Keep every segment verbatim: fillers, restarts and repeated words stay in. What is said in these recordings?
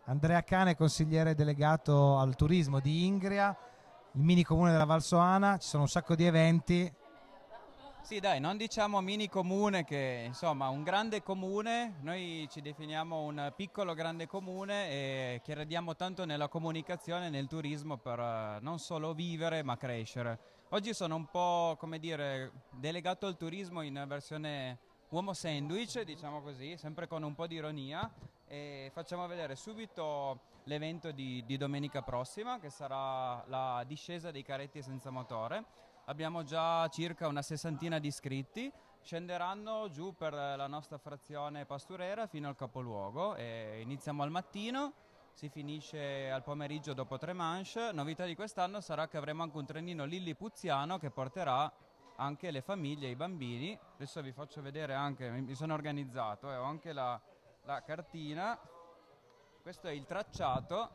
Andrea Cane, consigliere delegato al turismo di Ingria, il mini comune della Valsoana. Ci sono un sacco di eventi. Sì, dai, non diciamo mini comune, che insomma un grande comune. Noi ci definiamo un piccolo grande comune e crediamo tanto nella comunicazione, nel turismo per eh, non solo vivere ma crescere. Oggi sono un po', come dire, delegato al turismo in versione uomo sandwich, diciamo così, sempre con un po' di ironia, e facciamo vedere subito l'evento di, di domenica prossima, che sarà la discesa dei carretti senza motore. Abbiamo già circa una sessantina di iscritti, scenderanno giù per la nostra frazione pasturera fino al capoluogo e iniziamo al mattino, si finisce al pomeriggio dopo tre manche. Novità di quest'anno sarà che avremo anche un trenino lillipuziano che porterà anche le famiglie e i bambini. Adesso vi faccio vedere anche, mi sono organizzato e eh, ho anche la, la cartina. Questo è il tracciato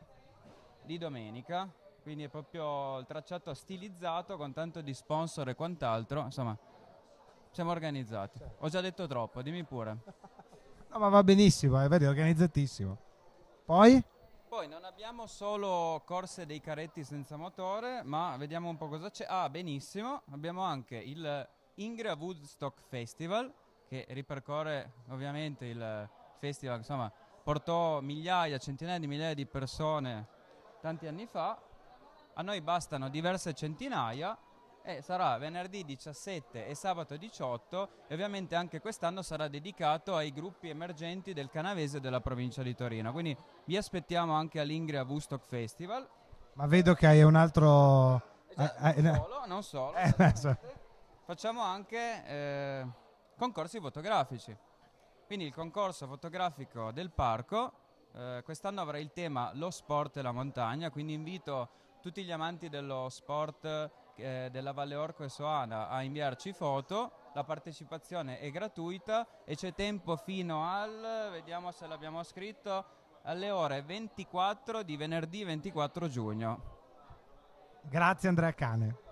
di domenica. Quindi è proprio il tracciato stilizzato con tanto di sponsor e quant'altro. Insomma, siamo organizzati. Ho già detto troppo, dimmi pure. No, ma va benissimo, eh, vedi, è organizzatissimo. Poi? Poi non abbiamo solo corse dei carretti senza motore, ma vediamo un po' cosa c'è. Ah, benissimo, abbiamo anche il Ingria Woodstock Festival, che ripercorre ovviamente il festival, insomma, portò migliaia, centinaia di migliaia di persone tanti anni fa. A noi bastano diverse centinaia e sarà venerdì diciassette e sabato diciotto, e ovviamente anche quest'anno sarà dedicato ai gruppi emergenti del canavese della provincia di Torino. Quindi vi aspettiamo anche all'Ingria Woodstock Festival. Ma vedo che hai un altro... Eh già, eh, eh, non solo, non solo, eh, beh, so- facciamo anche eh, concorsi fotografici. Quindi il concorso fotografico del parco eh, quest'anno avrà il tema lo sport e la montagna, quindi invito tutti gli amanti dello sport eh, della Valle Orco e Soana a inviarci foto. La partecipazione è gratuita e c'è tempo fino al, vediamo se l'abbiamo scritto, alle ore ventiquattro di venerdì ventiquattro giugno. Grazie Andrea Cane.